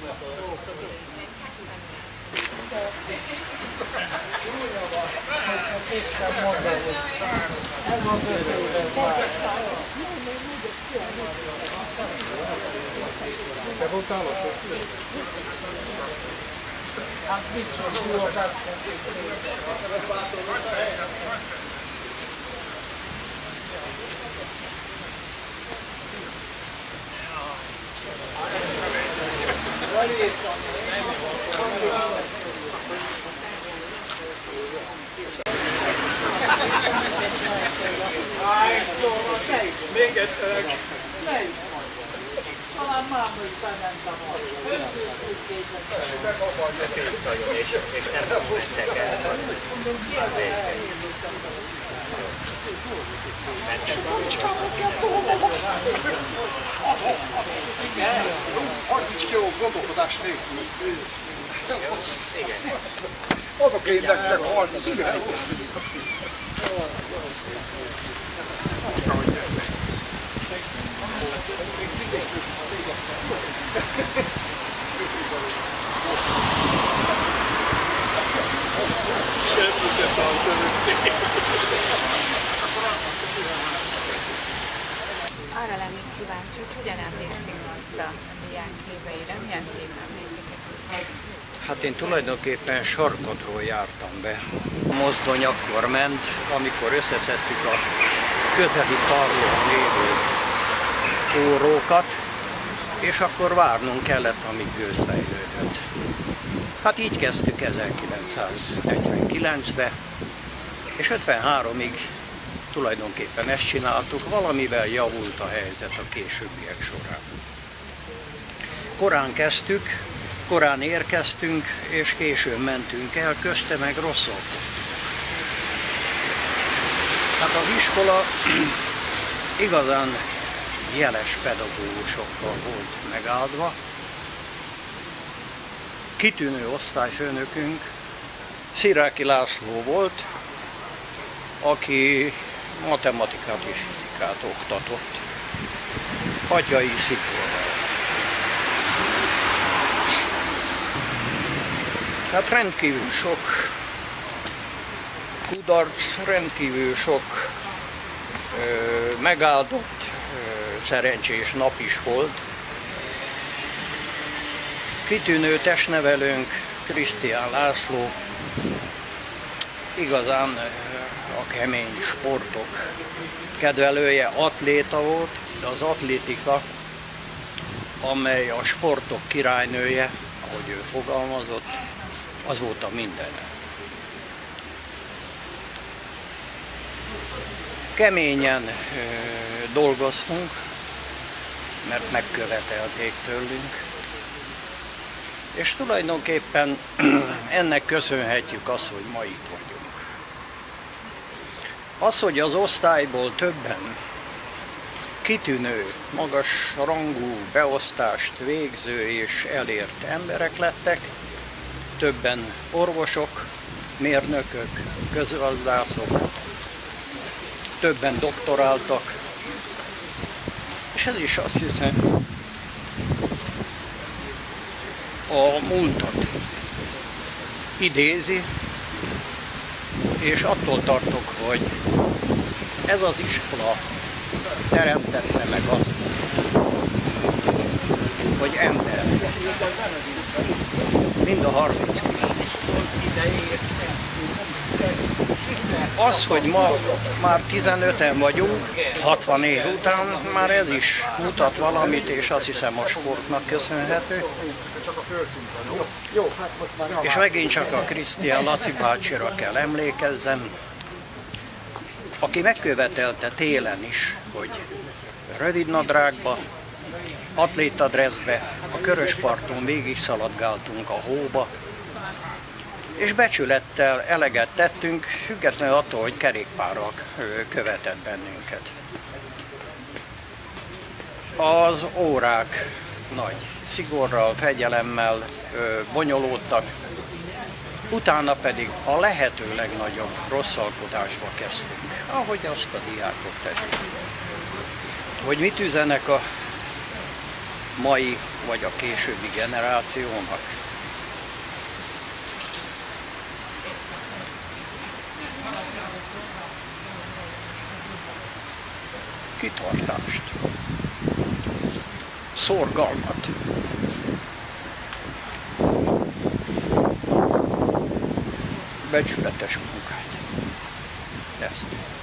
Te voltál ott? Hát biztos szúrokát. Még egyszer. Talán már most bementem arra. És nem tudom összekelni. Tolicskának kell tolnom. 30 kiló gondolkodás nélkül. Adok én nektek 30 kilót. Arra lennék kíváncsi, hogy hogyan emlékszik vissza a diák éveire, milyen szép emlékeket. Hát én tulajdonképpen Sarkadról jártam be. A mozdony akkor ment, amikor összeszedtük a közeli parlón lévő órókat, és akkor várnunk kellett, amíg gőzfejlődött. Hát így kezdtük 1949-be, és 53-ig tulajdonképpen ezt csináltuk, valamivel javult a helyzet a későbbiek során. Korán kezdtük, korán érkeztünk, és későn mentünk el, közte meg rosszalkodtunk. Hát az iskola igazán jeles pedagógusokkal volt megáldva. Kitűnő osztályfőnökünk Sziráki László volt, aki matematikát és fizikát oktatott. Atyai Szigorral. Hát rendkívül sok kudarc, rendkívül sok megáldott, szerencsés nap is volt. Kitűnő testnevelőnk Krisztián László igazán a kemény sportok kedvelője, atléta volt, de az atlétika, amely a sportok királynője, ahogy ő fogalmazott, az volt a mindene. Keményen dolgoztunk, mert megkövetelték tőlünk, és tulajdonképpen ennek köszönhetjük azt, hogy ma itt vagyunk. Az, hogy az osztályból többen kitűnő, magas rangú beosztást végző és elért emberek lettek, többen orvosok, mérnökök, közgazdászok, többen doktoráltak, és ez is azt hiszem a múltat idézi, és attól tartok, hogy ez az iskola teremtette meg azt, hogy ember, mind a 39. Az, hogy ma már 15-en vagyunk, 60 év után, már ez is mutat valamit, és azt hiszem a sportnak köszönhető. És megint csak a Krisztián Laci bácsira kell emlékezzem, aki megkövetelte télen is, hogy rövidnadrágba, atlétadresszbe, a Körösparton végig szaladgáltunk a hóba, és becsülettel eleget tettünk, függetlenül attól, hogy kerékpárral követett bennünket. Az órák nagy szigorral, fegyelemmel bonyolódtak, utána pedig a lehető legnagyobb rosszalkodásba kezdtünk, ahogy azt a diákok teszik. Hogy mit üzenek a mai vagy a későbbi generációnak. Kitartást, szorgalmat, becsületes munkát. Ezt.